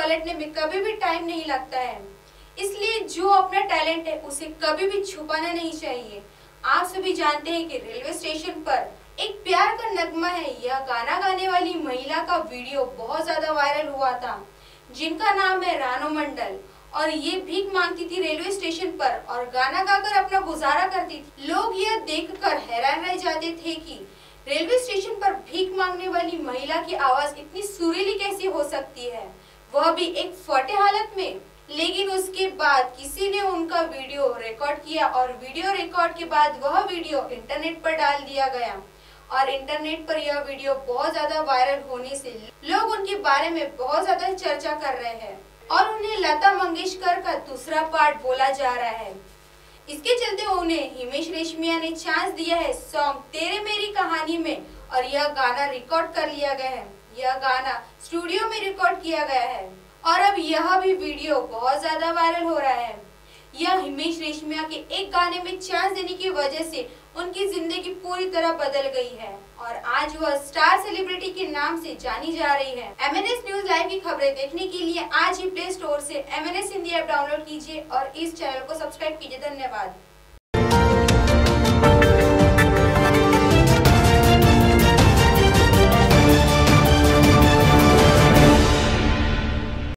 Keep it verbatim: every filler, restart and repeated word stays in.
पलटने में कभी भी टाइम नहीं लगता है। इसलिए जो अपना टैलेंट है उसे कभी भी छुपाना नहीं चाहिए। आप सभी जानते हैं कि रेलवे स्टेशन पर एक प्यार का नगमा है, यह गाना गाने वाली महिला का वीडियो बहुत ज्यादा वायरल हुआ था, जिनका नाम है रानू मंडल, और ये भीख मांगती थी रेलवे स्टेशन पर और गाना गाकर अपना गुजारा करती थी। लोग यह देखकर हैरान रह जाते थे कि रेलवे स्टेशन पर भीख मांगने वाली महिला की आवाज इतनी सुरीली कैसी हो सकती है, वह भी एक फटे हालत में। लेकिन उसके बाद किसी ने उनका वीडियो रिकॉर्ड किया और वीडियो रिकॉर्ड के बाद वह वीडियो इंटरनेट पर डाल दिया गया और इंटरनेट पर यह वीडियो बहुत ज्यादा वायरल होने से लोग उनके बारे में बहुत ज्यादा चर्चा कर रहे हैं और उन्हें लता मंगेशकर का दूसरा पार्ट बोला जा रहा है। इसके चलते उन्हें हिमेश रेशमिया ने चांस दिया है सॉन्ग तेरे मेरी कहानी में और यह गाना रिकॉर्ड कर लिया गया है। यह गाना स्टूडियो में रिकॉर्ड किया गया है और अब यह भी वीडियो बहुत ज्यादा वायरल हो रहा है। यह हिमेश रेशमिया के एक गाने में चांस देने की वजह से उनकी जिंदगी पूरी तरह बदल गई है और आज वह स्टार सेलिब्रिटी के नाम से जानी जा रही है। M N S news live की खबरें देखने के लिए आज ही प्ले स्टोर से M N S Hindi app download कीजिए और इस चैनल को सब्सक्राइब कीजिए। धन्यवाद।